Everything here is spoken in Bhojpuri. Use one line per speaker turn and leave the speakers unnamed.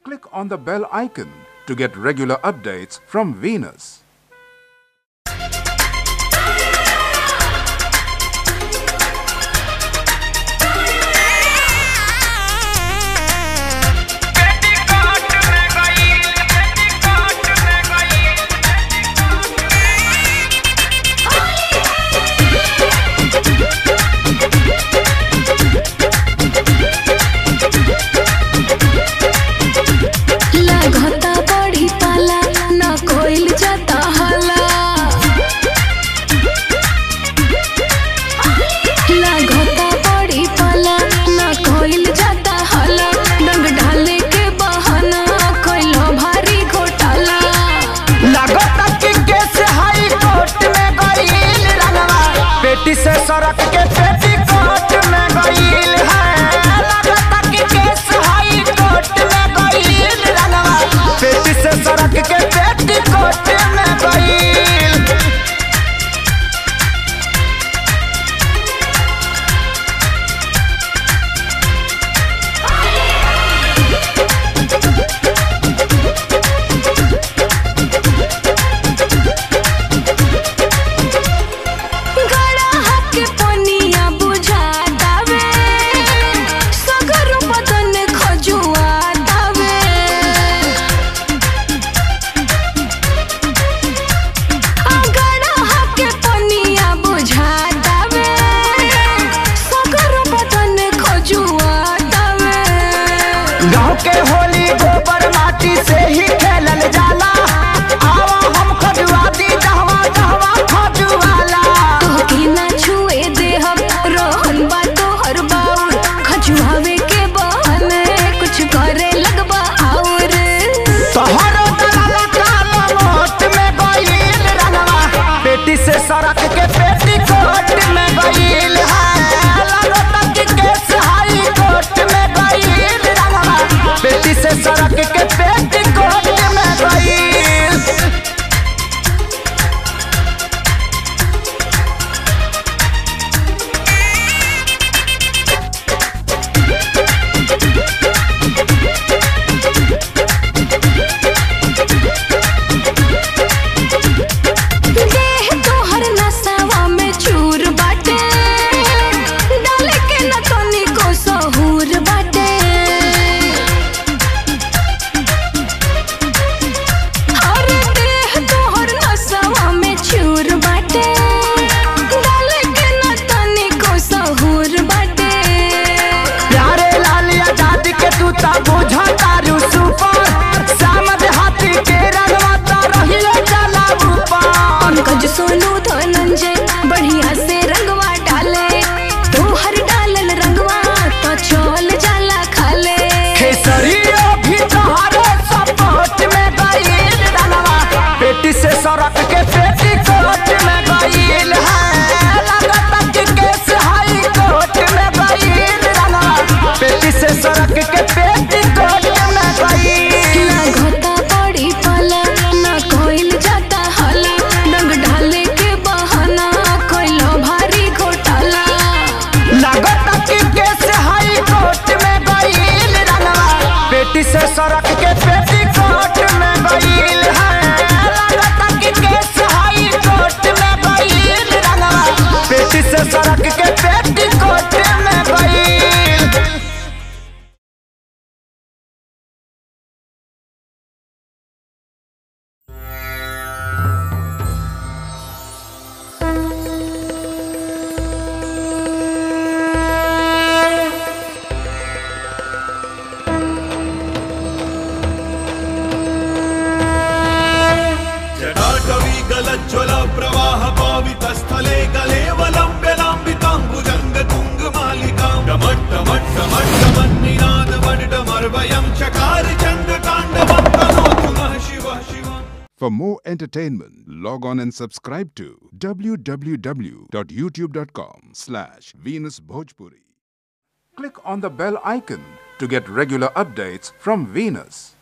Click on the bell icon to get regular updates from Venus.
पेटी से सड़क के पेटीकोट में गईल है, लगता कि केस हाई कोर्ट में गईल रंगवा। पेटी से सड़क के पेटीकोट में गईल। गाँव के होली गोबर माटी से ही खेलल जाला। आवा हम खजुआ दी जहवा जहवा खजुआला।
तोहके ना छुए दे हम रोहन बा तोहर बाउर। खजुआवे के बहाने कुछ करे लगबा और।
तोहरो दलाला काला मोट में गईल रंगवा। पेटी से सड़क के पेटीकोट में गईल है, लगता कि केस हाई कोर्ट में गईल रंगवा। पेटी से सड़क के पेटीकोट में गईल।
सोनू धनंजय बढ़िया से रंगवा डाले। तोहर डालल रंगवा तो चल जाला खाले।
खेसरियो भी तोहरे सपोर्ट में गईल रंगवा। पेटी से सड़क के पेटीकोट में गईल है, लगता कि केस हाई कोर्ट में गईल रंगवा। पेटी से सड़क के पेटीकोट में गईल।
लागता बड़ी पाला ना कोइल जाता हाला। रंग ढाले के बहाना कोइलो भारी घोटाला।
लगता कि केस हाई कोर्ट में गईल रंगवा। पेटी से सड़क के पेटीकोट में गईल है, लगता कि केस हाई कोर्ट में गईल रंगवा। पेटी से सड़क के पेटीकोट में गईल।
ज्वल प्रवाह पावितस्थले कलेवलम्ब्य लाम्बिताम्बुजङ्ग तुङ्गमालिकां डमट्टमट्टमट्टमन्निनाद वड्डमर्वयं चकार चण्डताण्डवं तनोतु नः शिवः Shivam.
For more entertainment, log on and subscribe to www.youtube.com/Venus Bhojpuri. Click on the bell icon to get regular updates from Venus.